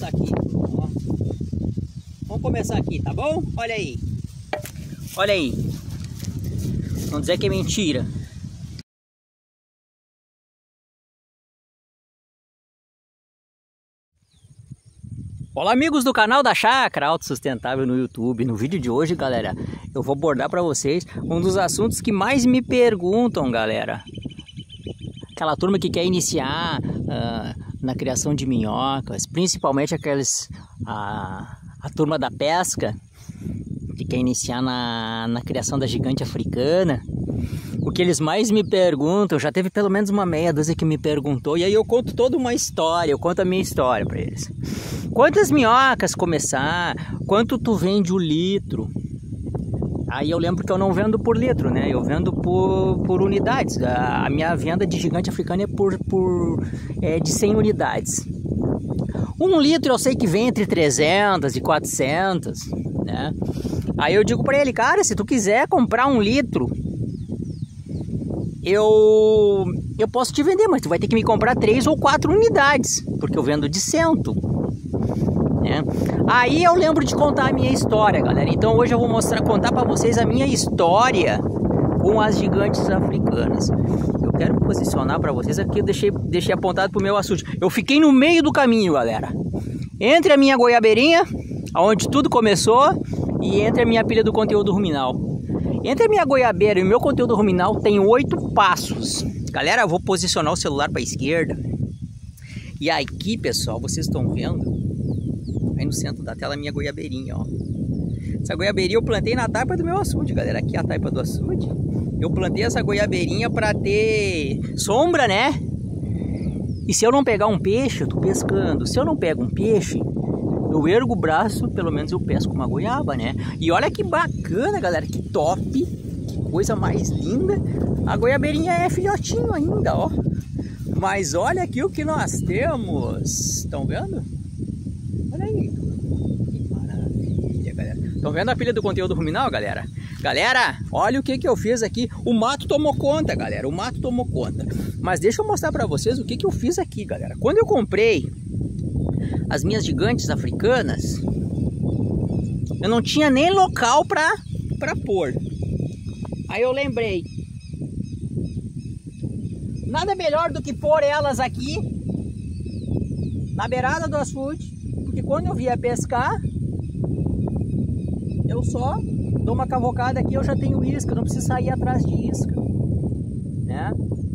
começar aqui. Ó. Vamos começar aqui, tá bom? Olha aí. Olha aí. Não dizer que é mentira. Olá, amigos do canal da Chácara Autossustentável no YouTube. No vídeo de hoje, galera, eu vou abordar para vocês um dos assuntos que mais me perguntam, galera. Aquela turma que quer iniciar na criação de minhocas, principalmente a turma da pesca, que quer iniciar na criação da gigante africana. O que eles mais me perguntam, já teve pelo menos uma meia dúzia que me perguntou, e aí eu conto toda uma história, eu conto a minha história para eles. Quantas minhocas começar? Quanto tu vende o litro? Aí eu lembro que eu não vendo por litro, né? Eu vendo por unidades. A minha venda de gigante africana é de 100 unidades. 1 litro eu sei que vem entre 300 e 400, né? Aí eu digo para ele, cara, se tu quiser comprar 1 litro, eu posso te vender, mas tu vai ter que me comprar 3 ou 4 unidades, porque eu vendo de 100. Né? Aí eu lembro de contar a minha história, galera. Então hoje eu vou contar para vocês a minha história com as gigantes africanas. Eu quero me posicionar para vocês aqui, eu deixei apontado pro meu açude. Eu fiquei no meio do caminho, galera. Entre a minha goiabeirinha, onde tudo começou, e entre a minha pilha do conteúdo ruminal. Entre a minha goiabeira e o meu conteúdo ruminal tem 8 passos. Galera, eu vou posicionar o celular para a esquerda. E aqui, pessoal, vocês estão vendo aí no centro da tela a minha goiabeirinha, ó. Essa goiabeirinha eu plantei na taipa do meu açude, galera. Aqui é a taipa do açude. Eu plantei essa goiabeirinha para ter sombra, né? E se eu não pegar um peixe, eu tô pescando. Se eu não pego um peixe, eu ergo o braço, pelo menos eu pesco uma goiaba, né? E olha que bacana, galera, que top, que coisa mais linda. A goiabeirinha é filhotinho ainda, ó. Mas olha aqui o que nós temos. Estão vendo? Olha aí. Que maravilha, galera. Estão vendo a pilha do conteúdo ruminal, galera? Galera, olha o que eu fiz aqui. O mato tomou conta, galera. O mato tomou conta. Mas deixa eu mostrar pra vocês o que eu fiz aqui, galera. Quando eu comprei as minhas gigantes africanas, eu não tinha nem local pra pôr. Aí eu lembrei, nada melhor do que pôr elas aqui na beirada do açude, porque quando eu vier pescar, eu só dou uma cavocada aqui, eu já tenho isca, não preciso sair atrás de isca, né?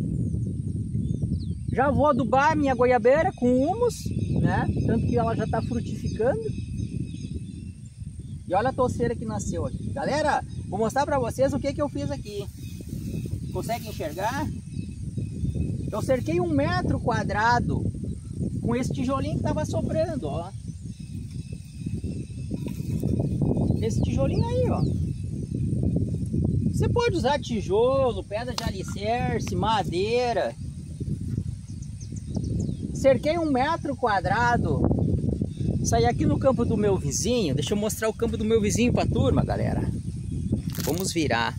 Já vou adubar minha goiabeira com humus, né? Tanto que ela já está frutificando. E olha a toceira que nasceu aqui. Galera, vou mostrar para vocês o que eu fiz aqui. Consegue enxergar? Eu cerquei 1 metro quadrado com esse tijolinho que estava sobrando, ó. Esse tijolinho aí, ó. Você pode usar tijolo, pedra de alicerce, madeira. Cerquei 1 metro quadrado. Saí aqui no campo do meu vizinho. Deixa eu mostrar o campo do meu vizinho para a turma, galera. Vamos virar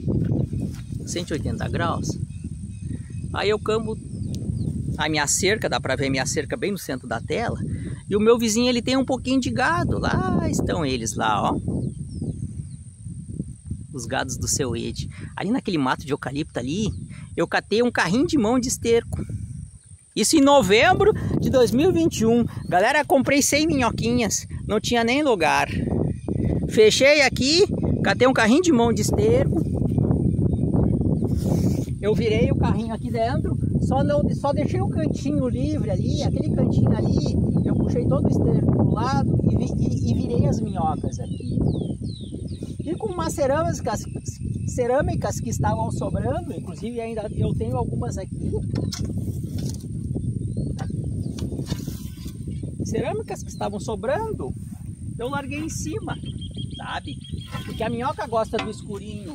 180 graus. Aí eu campo a minha cerca, dá para ver a minha cerca bem no centro da tela. E o meu vizinho, ele tem um pouquinho de gado. Lá estão eles lá, ó. Os gados do seu Ed. Ali naquele mato de eucalipto ali, eu catei um carrinho de mão de esterco. Isso em novembro de 2021. Galera, comprei 100 minhoquinhas. Não tinha nem lugar. Fechei aqui. Catei um carrinho de mão de esterco. Eu virei o carrinho aqui dentro. Só deixei o cantinho livre ali. Aquele cantinho ali. Eu puxei todo o esterco pro lado. E virei as minhocas aqui. E com umas cerâmicas que estavam sobrando. Inclusive ainda eu tenho algumas aqui. Cerâmicas que estavam sobrando, eu larguei em cima, sabe? Porque a minhoca gosta do escurinho.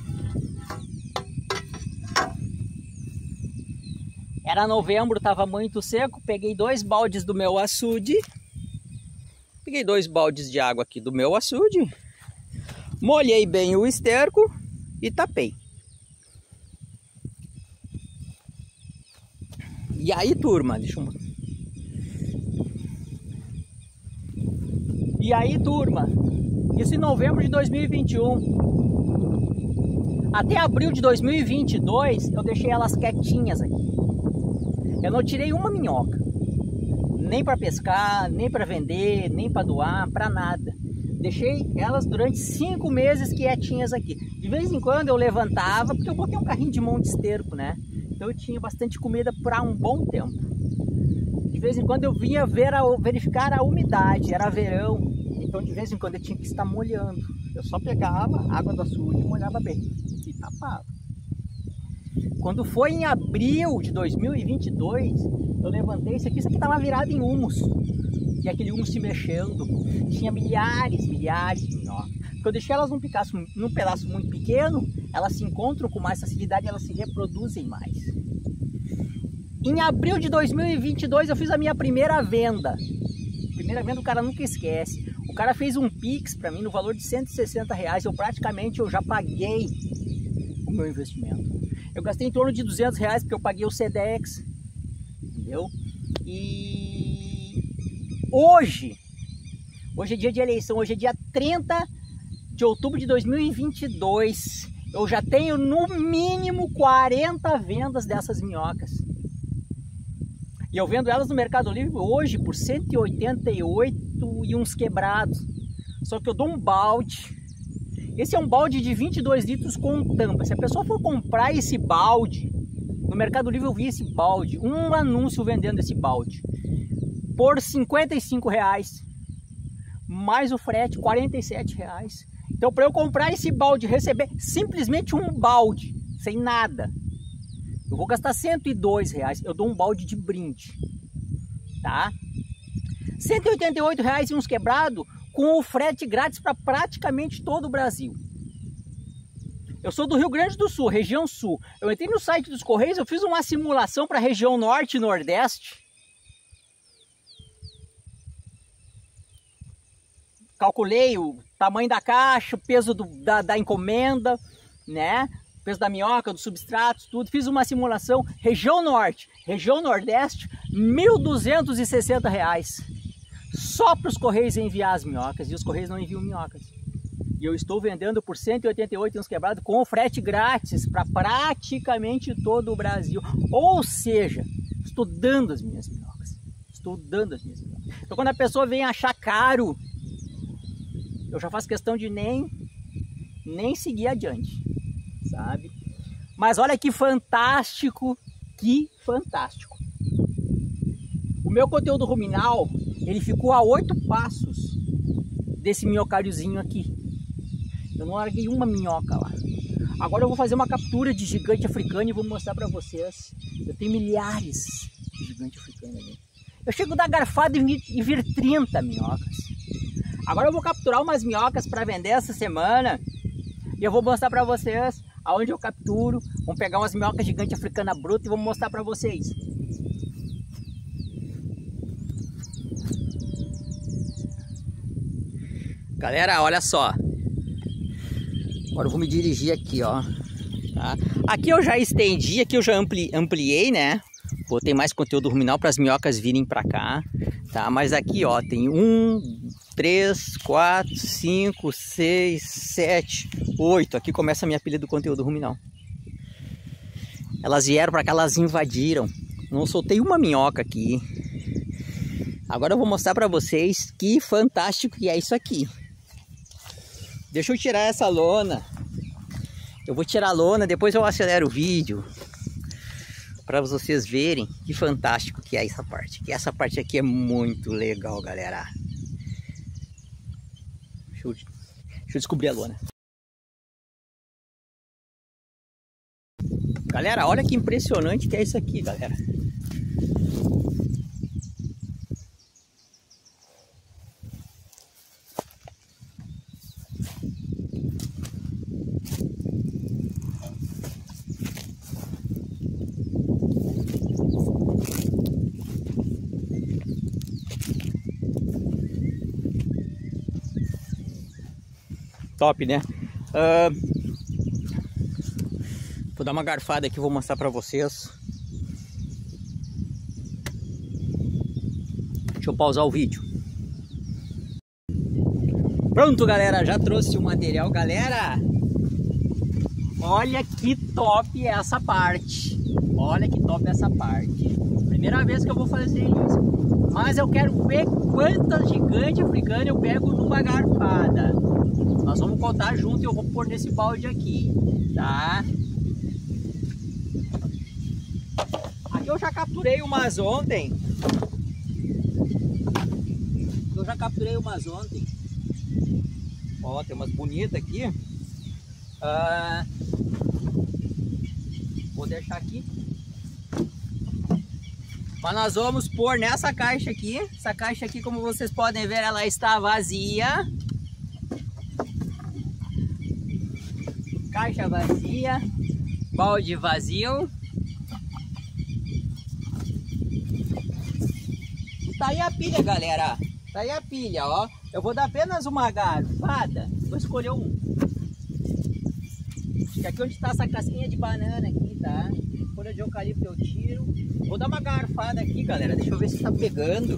Era novembro, estava muito seco. Peguei 2 baldes do meu açude. Peguei 2 baldes de água aqui do meu açude. Molhei bem o esterco e tapei. E aí, turma, deixa eu... E aí, turma, isso em novembro de 2021. Até abril de 2022, eu deixei elas quietinhas aqui. Eu não tirei uma minhoca. Nem para pescar, nem para vender, nem para doar, para nada. Deixei elas durante 5 meses quietinhas aqui. De vez em quando eu levantava, porque eu botei um carrinho de mão de esterco, né? Então eu tinha bastante comida para um bom tempo. De vez em quando eu vinha verificar a umidade, era verão. Então de vez em quando eu tinha que estar molhando. Eu só pegava água do açude e molhava bem. E tapava. Quando foi em abril de 2022, eu levantei isso aqui estava virado em humus. E aquele humus se mexendo. Tinha milhares de minhocas. Porque eu deixei elas num pedaço muito pequeno, elas se encontram com mais facilidade e elas se reproduzem mais. Em abril de 2022 eu fiz a minha primeira venda. Primeira venda o cara nunca esquece. O cara fez um Pix para mim no valor de R$160. Eu já paguei o meu investimento. Eu gastei em torno de R$200 porque eu paguei o Sedex. Entendeu? E hoje é dia de eleição, hoje é dia 30 de outubro de 2022. Eu já tenho no mínimo 40 vendas dessas minhocas. E eu vendo elas no Mercado Livre hoje por 188 e uns quebrados. Só que eu dou um balde. Esse é um balde de 22 litros com tampa. Se a pessoa for comprar esse balde, no Mercado Livre eu vi esse balde, um anúncio vendendo esse balde, por R$55, mais o frete, R$47. Então para eu comprar esse balde, receber simplesmente um balde, sem nada, eu vou gastar R$102, eu dou um balde de brinde, tá? R$188 e uns quebrado, com o frete grátis para praticamente todo o Brasil. Eu sou do Rio Grande do Sul, região sul. Eu entrei no site dos Correios, eu fiz uma simulação para a região norte e nordeste. Calculei o tamanho da caixa, o peso da encomenda, né? O peso da minhoca, dos substratos, tudo. Fiz uma simulação, região norte, região nordeste, R$1.260. Só para os Correios enviar as minhocas, e os Correios não enviam minhocas. E eu estou vendendo por 188 uns quebrados com o frete grátis para praticamente todo o Brasil. Ou seja, estou dando as minhas minhocas. Estou dando as minhas minhocas. Então quando a pessoa vem achar caro, eu já faço questão de nem seguir adiante, sabe? Mas olha que fantástico, que fantástico. O meu conteúdo ruminal, ele ficou a 8 passos desse minhocáriozinho aqui. Eu não larguei uma minhoca lá. Agora eu vou fazer uma captura de gigante africano e vou mostrar para vocês. Eu tenho milhares de gigante africano ali. Eu chego a dar garfada e vir 30 minhocas. Agora eu vou capturar umas minhocas para vender essa semana. E eu vou mostrar para vocês aonde eu capturo. Vamos pegar umas minhocas gigante africana bruta e vou mostrar para vocês. Galera, olha só. Agora eu vou me dirigir aqui, ó. Tá? Aqui eu já estendi, aqui eu já ampliei, né? Botei mais conteúdo ruminal para as minhocas virem para cá, tá? Mas aqui, ó, tem 1, 3, 4, 5, 6, 7, 8. Aqui começa a minha pilha do conteúdo ruminal. Elas vieram para cá, elas invadiram. Não soltei uma minhoca aqui. Agora eu vou mostrar para vocês que fantástico que é isso aqui. Deixa eu tirar essa lona. Eu vou tirar a lona, depois eu acelero o vídeo para vocês verem que fantástico que é essa parte. Que essa parte aqui é muito legal, galera. Deixa eu descobrir a lona. Galera, olha que impressionante que é isso aqui, galera. Top, né? Vou dar uma garfada aqui, vou mostrar pra vocês. Deixa eu pausar o vídeo. Pronto, galera, já trouxe o material, galera. Olha que top essa parte. Olha que top essa parte. Primeira vez que eu vou fazer isso. Mas eu quero ver quantas gigantes africanas eu pego numa garfada. Nós vamos contar junto e eu vou pôr nesse balde aqui, tá? Aqui eu já capturei umas ontem. Ó, tem umas bonitas aqui. Vou deixar aqui. Mas nós vamos pôr nessa caixa aqui. Essa caixa aqui, como vocês podem ver, ela está vazia. Caixa vazia. Balde vazio. E tá aí a pilha, galera. Tá aí a pilha, ó. Eu vou dar apenas uma garfada. Vou escolher um. Acho que aqui onde tá essa casquinha de banana aqui, tá? Folha de eucalipto eu tiro. Vou dar uma garfada aqui, galera. Deixa eu ver se tá pegando.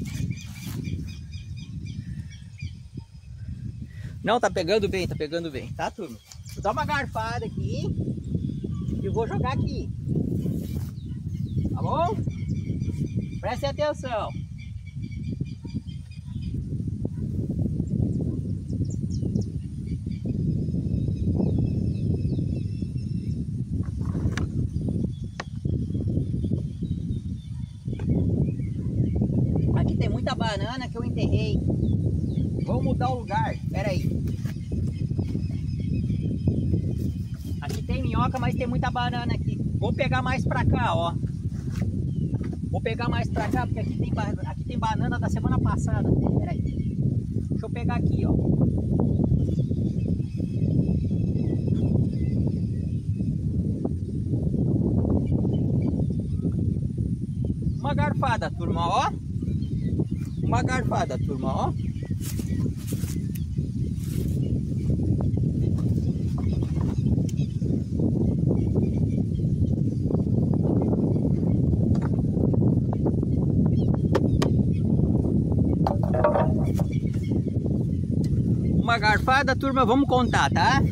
Não, tá pegando bem, tá, turma? Vou dar uma garfada aqui e vou jogar aqui. Tá bom? Prestem atenção. Aqui tem muita banana que eu enterrei. Vou mudar o lugar, pera aí. Aqui tem minhoca, mas tem muita banana aqui. Vou pegar mais pra cá, ó. Vou pegar mais pra cá, porque aqui tem banana da semana passada. Pera aí. Deixa eu pegar aqui, ó. Uma garfada, turma, ó. Uma garfada, turma, ó. Uma garfada, turma, vamos contar, tá?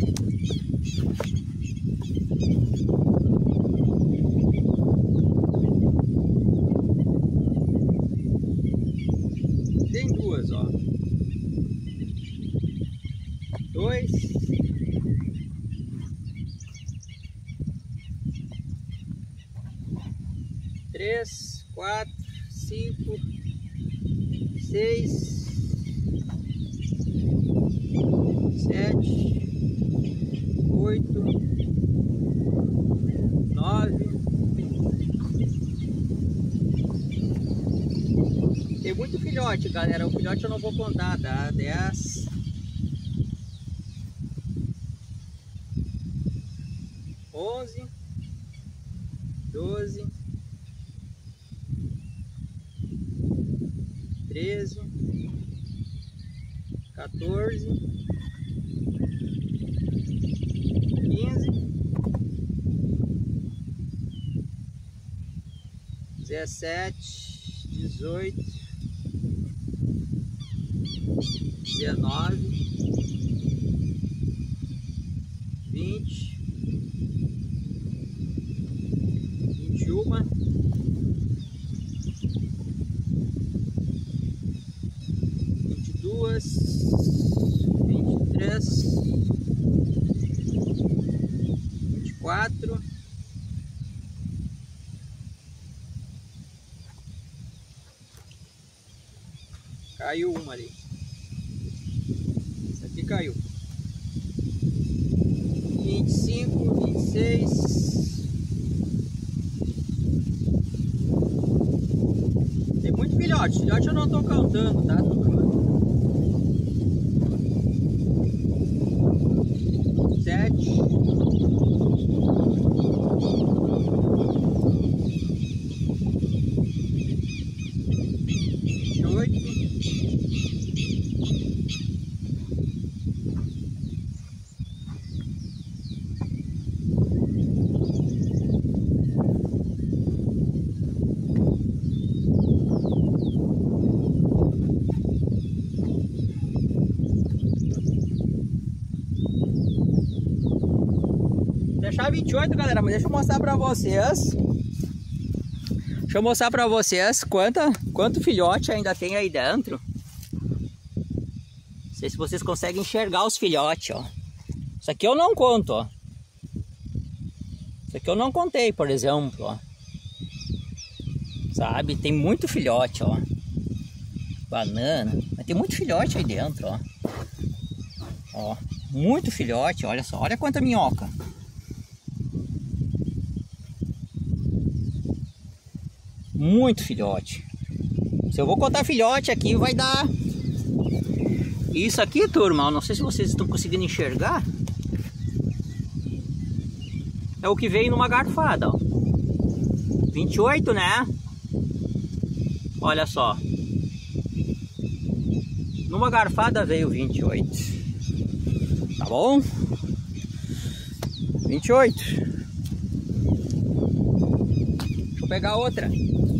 Tem duas, ó. 2. 3, 4, 5, 6, 7, 8, 9. Tem muito filhote, galera. O filhote eu não vou contar, tá? 10. 11. 12. 13. 14. 15. 17. 18. 19. 20. 21. 22. 23. 24. Caiu uma ali. Essa aqui caiu. 25, 26. Tem muito filhote. Filhote eu não tô contando, tá? 7. 28. 29. achar 28, galera, mas deixa eu mostrar pra vocês. Deixa eu mostrar pra vocês quanto filhote ainda tem aí dentro. Não sei se vocês conseguem enxergar os filhotes, ó. Isso aqui eu não conto, ó. Isso aqui eu não contei, por exemplo, ó. Sabe? Tem muito filhote, ó. Banana. Mas tem muito filhote aí dentro, ó. Ó. Muito filhote, olha só. Olha quanta minhoca. Muito filhote. Se eu vou contar filhote aqui, vai dar... Isso aqui, turma, eu não sei se vocês estão conseguindo enxergar. É o que veio numa garfada, ó. 28, né? Olha só. Numa garfada veio 28. Tá bom? 28. Deixa eu pegar outra.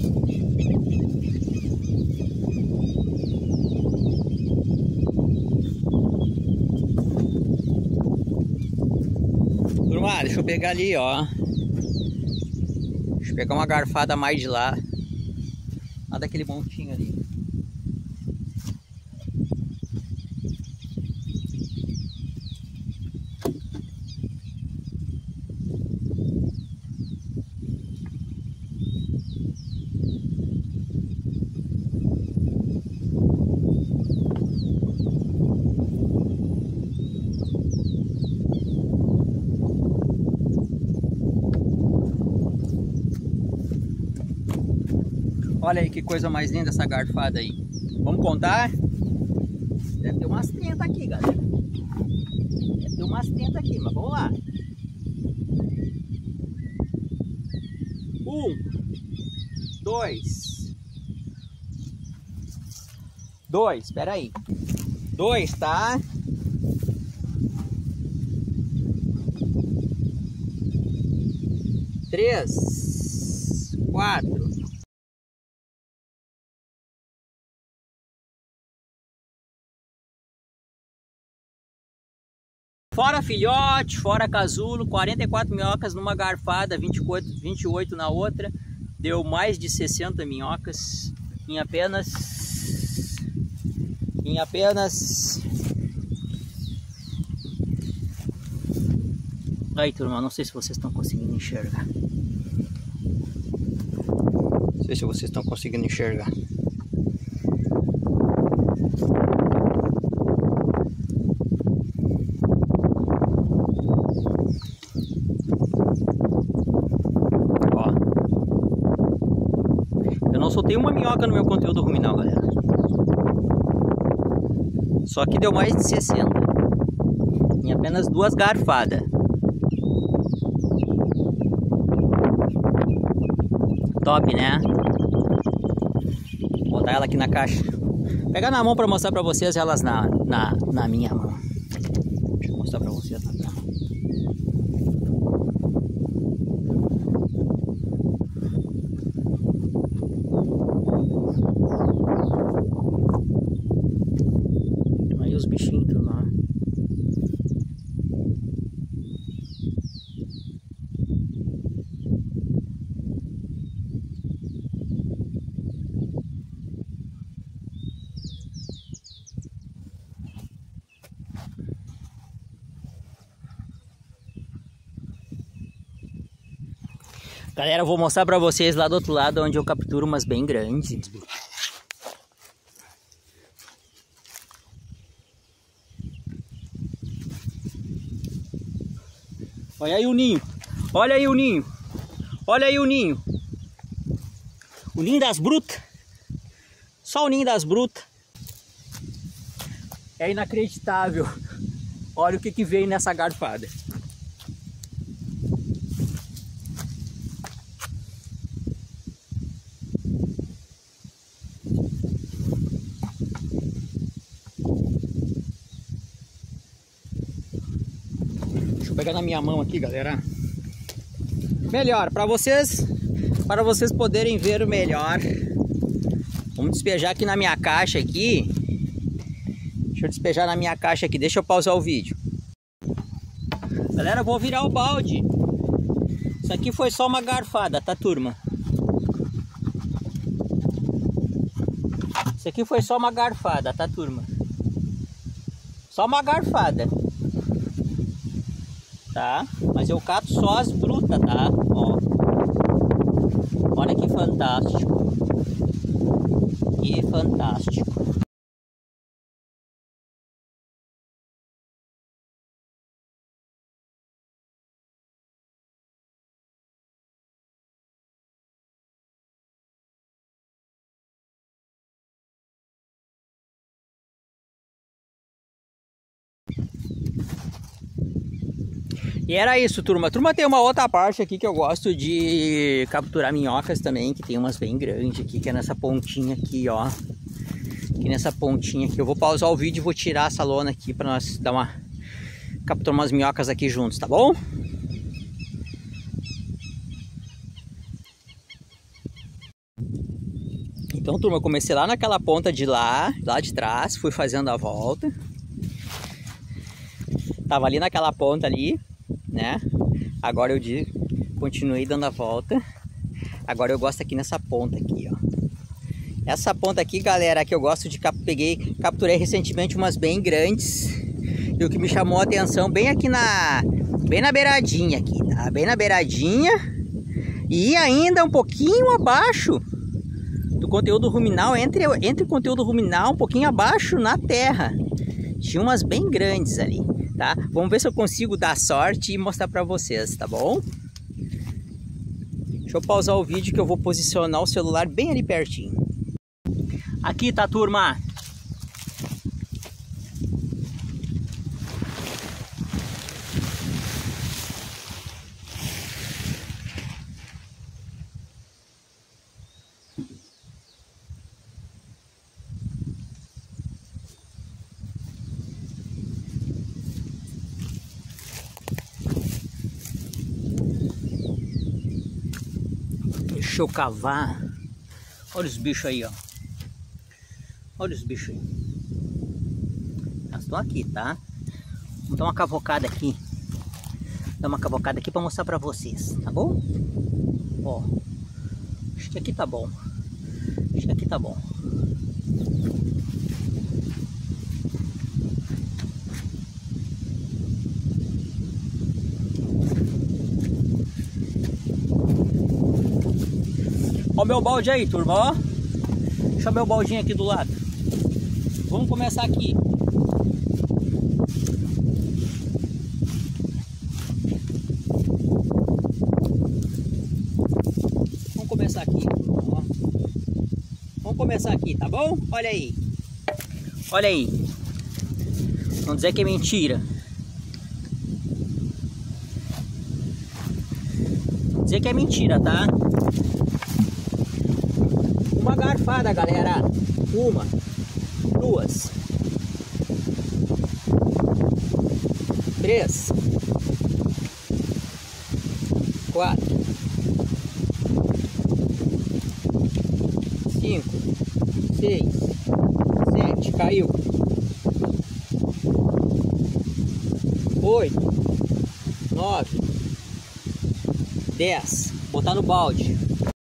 Turma, deixa eu pegar ali, ó. Deixa eu pegar uma garfada mais de lá. Lá daquele montinho ali. Olha aí que coisa mais linda essa garfada aí. Vamos contar? Deve ter umas 30 aqui, galera. Deve ter umas 30 aqui, mas vamos lá. 1, 2, espera aí. 2, tá? 3, 4. Fora filhote, fora casulo, 44 minhocas numa garfada, 28 na outra. Deu mais de 60 minhocas em apenas... Aí, turma, não sei se vocês estão conseguindo enxergar. Não sei se vocês estão conseguindo enxergar. Eu não soltei uma minhoca no meu conteúdo ruminal, galera. Só que deu mais de 60 em apenas 2 garfadas. Top, né? Vou botar ela aqui na caixa. Vou pegar na mão para mostrar para vocês elas na minha mão. Deixa eu mostrar para vocês na minha mão. Aí os bichinhos estão lá. Galera, eu vou mostrar pra vocês lá do outro lado onde eu capturo umas bem grandes. Olha aí o ninho. Olha aí o ninho. Olha aí o ninho. O ninho das brutas. Só o ninho das brutas. É inacreditável. Olha o que veio nessa garfada. Pegar na minha mão aqui, galera. Melhor para vocês poderem ver o melhor. Vamos despejar aqui na minha caixa aqui. Deixa eu despejar na minha caixa aqui. Deixa eu pausar o vídeo. Galera, eu vou virar o balde. Isso aqui foi só uma garfada, tá, turma? Isso aqui foi só uma garfada, tá, turma? Só uma garfada. Tá? Mas eu cato só as brutas, tá? Ó. Olha que fantástico. Que fantástico. E era isso, turma. Turma, tem uma outra parte aqui que eu gosto de capturar minhocas também, que tem umas bem grandes aqui, que é nessa pontinha aqui, ó. Aqui nessa pontinha aqui. Eu vou pausar o vídeo e vou tirar essa lona aqui pra nós dar uma... capturar umas minhocas aqui juntos, tá bom? Então, turma, eu comecei lá naquela ponta de lá de trás, fui fazendo a volta. Tava ali naquela ponta ali, né? Agora eu continuei dando a volta. Agora eu gosto aqui nessa ponta aqui, ó. Essa ponta aqui, galera, que eu gosto de capturei recentemente umas bem grandes. E o que me chamou a atenção bem aqui bem na beiradinha aqui, tá? Bem na beiradinha. E ainda um pouquinho abaixo do conteúdo ruminal, entre o conteúdo ruminal, um pouquinho abaixo na terra. Tinha umas bem grandes ali, tá? Vamos ver se eu consigo dar sorte e mostrar pra vocês, tá bom? Deixa eu pausar o vídeo que eu vou posicionar o celular bem ali pertinho. Aqui tá, turma. Deixa eu cavar. Olha os bichos aí, ó. Olha os bichos aí. Elas estão aqui, tá? Vamos dar uma cavocada aqui. Dar uma cavocada aqui pra mostrar pra vocês, tá bom? Ó. Acho que aqui tá bom. Acho que aqui tá bom. Ó o meu balde aí, turma, ó. Deixa o meu baldinho aqui do lado. Vamos começar aqui. Vamos começar aqui, ó. Vamos começar aqui, tá bom? Olha aí. Olha aí. Não dizer que é mentira. Não dizer que é mentira, tá? Uma garfada, galera. Uma, duas, três, quatro, cinco, seis, sete, caiu. 8, 9, 10. Botar no balde.